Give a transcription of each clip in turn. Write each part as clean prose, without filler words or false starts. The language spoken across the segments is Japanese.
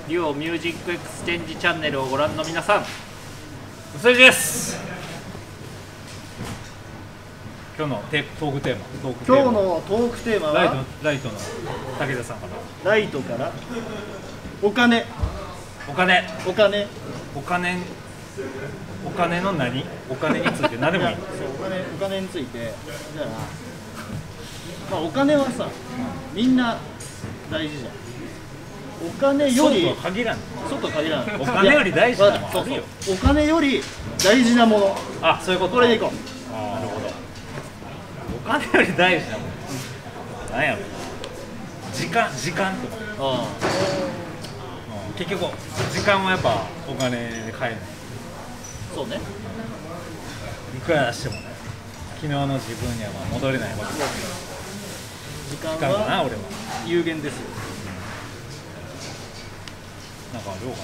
デュオミュージックエクスチェンジチャンネルをご覧の皆さん、うさじです。今日のトークテーマ。 今日のトークテーマはライトの武田さんから。 ライトからお金の何？ お金について何でもいい。 お金について、じゃあ、まあ、お金はさ、みんな大事じゃん。お金より外限らない。お金より大事なものあるよ。 お金より大事なもの。 あ、そういうこと。 これでいこう。 なるほど。お金より大事なもの。なんやろ。時間とか。結局時間はやっぱお金で買えない。 そうね。 いくら出してもね、昨日の自分にはまあ戻れないわけです。 時間かな、俺は有限ですよ。 なんか量が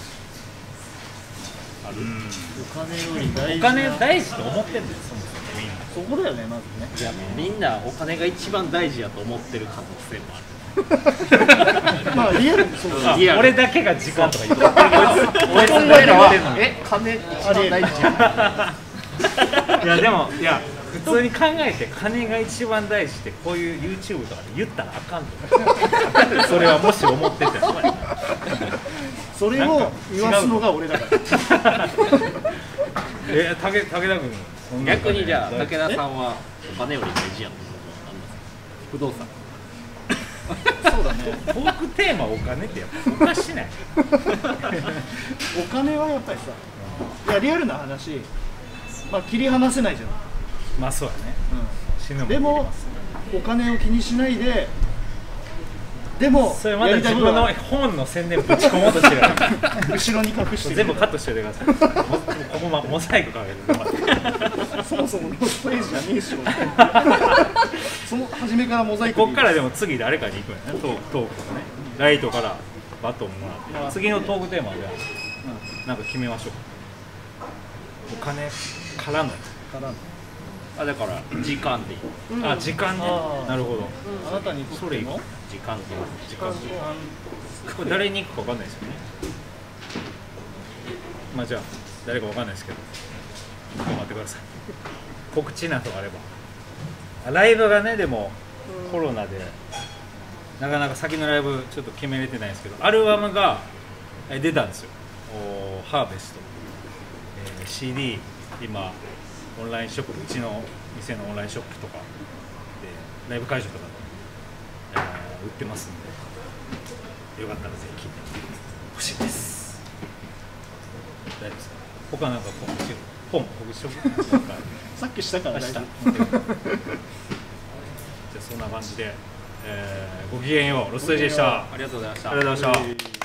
ある。 お金より大事。 お金大事と思ってんだよ、そもそもみんな。 そこだよね、まずね。 いや、みんなお金が一番大事やと思ってる可能性もある。 まあリアルにそうだ。 俺だけが時間とか言ってる。 俺らは金一番大事や。 いやでも普通に考えて金が一番大事ってこういう YouTube とかで言ったらあかんと。それはもし思ってて。 それを言わすのが俺だから。 武田君。 逆にじゃあ武田さんはお金より大事やと思うのは何ですか？不動産。 そうだね。 トークテーマお金ってやっぱおかしない。 お金はやっぱりさ、いやリアルな話、まあ切り離せないじゃん。 まあそうだね。死ぬもん。 でもお金を気にしないで、でもそれまだ自分の本の宣伝ぶち込もうとしてる。 後ろに隠して全部カットしておいてください。ここモザイクかけて。 そもそもノストエイジじゃねえし。その初めからモザイク。 こっからでも次誰かに行くんやね。トークとかね。ライトからバトンもらって、次のトークテーマでなんか決めましょう。お金からの。 あ、だから時間でいい。 あ、時間ね。なるほど。 あなたにとっての時間とこれ誰に行くか分かんないですよね。まあじゃあ誰か分かんないですけど頑張ってください。告知などあれば。ライブがね、でもコロナでなかなか先のライブちょっと決めれてないんですけど、アルバムが出たんですよ。ハーベスト、CD 今オンラインショップ、うちの店のオンラインショップとかでライブ会場とかで、売ってますんで、よかったらぜひ聴いてほしいです。大丈夫ですか？他なんか告知しとく？ さっきしたからじゃあそんな感じで、ごきげんよう。ロストエイジでした。 ありがとうございました。 ありがとうございました。